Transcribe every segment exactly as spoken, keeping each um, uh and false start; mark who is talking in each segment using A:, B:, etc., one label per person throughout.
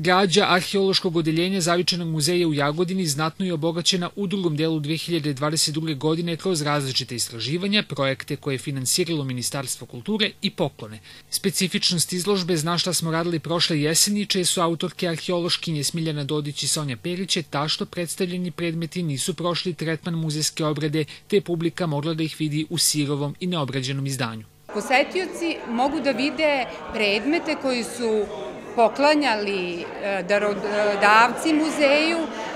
A: Građa arheološkog odeljenja Zavičajnog muzeja u Jagodini znatno je obogaćena u drugom delu dve hiljade dvadeset druge. godine kroz različite istraživanja, projekte koje je finansiralo Ministarstvo kulture i poklone. Specifičnost izložbe Zna šta smo radili prošle jeseni, čije su autorke arheološkinje Smiljana Dodić i Sonja Perić, je ta što predstavljeni predmeti nisu prošli tretman muzejske obrade, te je publika mogla da ih vidi u sirovom i neobrađenom izdanju.
B: Posetioci mogu da vide predmete koji su poklanjali darodavci muzeju,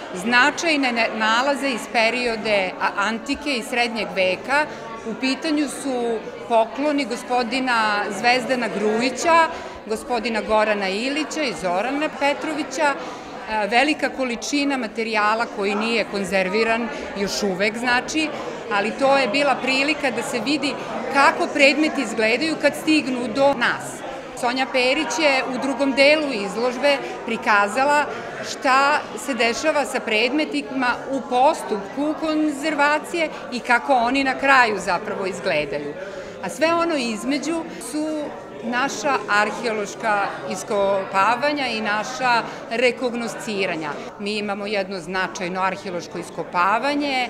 B: značajne nalaze iz periode antike i srednjeg veka. U pitanju su pokloni gospodina Zvezdana Grujića, gospodina Gorana Ilića i Zorana Petrovića, velika količina materijala koji nije konzerviran još uvek, znači, ali to je bila prilika da se vidi kako predmeti izgledaju kad stignu do nas. Sonja Perić je u drugom delu izložbe prikazala šta se dešava sa predmetima u postupku konzervacije i kako oni na kraju zapravo izgledaju. A sve ono između su naša arheološka iskopavanja i naša rekognosciranja. Mi imamo jedno značajno arheološko iskopavanje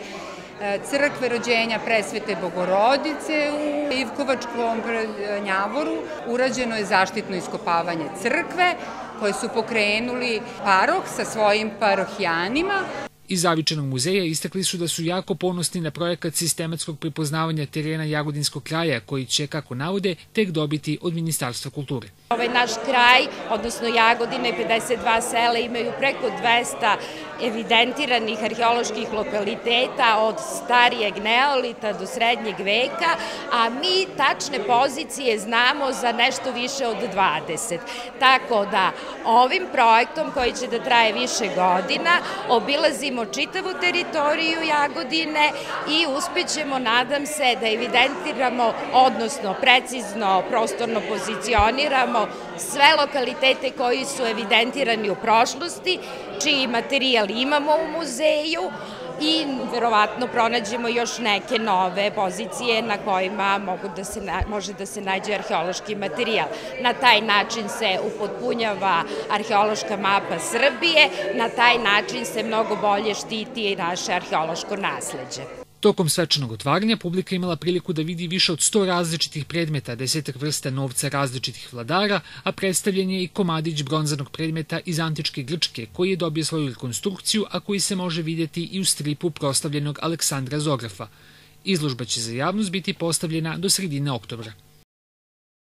B: crkve rođenja Presvete Bogorodice u Ivkovačkom Njavoru. Urađeno je zaštitno iskopavanje crkve koje su pokrenuli paroh sa svojim parohijanima.
A: Iz Zavičajnog muzeja istakli su da su jako ponosni na projekat sistematskog prepoznavanja terena Jagodinskog kraja, koji će, kako navode, tek dobiti od Ministarstva kulture.
C: Ovaj naš kraj, odnosno Jagodina i pedeset dva sela, imaju preko dvesta evidentiranih arheoloških lokaliteta od starijeg neolita do srednjeg veka, a mi tačne pozicije znamo za nešto više od dvadeset. Tako da ovim projektom, koji će da traje više godina, obilazimo čitavu teritoriju Jagodine i uspećemo, nadam se, da evidentiramo, odnosno precizno prostorno pozicioniramo sve lokalitete koji su evidentirani u prošlosti, čiji materijal imamo u muzeju i verovatno pronađemo još neke nove pozicije na kojima mogu da se, može da se nađe arheološki materijal. Na taj način se upotpunjava arheološka mapa Srbije, na taj način se mnogo bolje štiti i naše arheološko nasleđe.
A: Tokom svečanog otvaranja publika imala priliku da vidi više od sto različitih predmeta, desetak vrsta novca različitih vladara, a predstavljen je i komadić bronzanog predmeta iz antičke Grčke, koji je dobio svoju rekonstrukciju, a koji se može vidjeti i u stripu proslavljenog Aleksandra Zografa. Izložba će za javnost biti postavljena do sredine oktobra.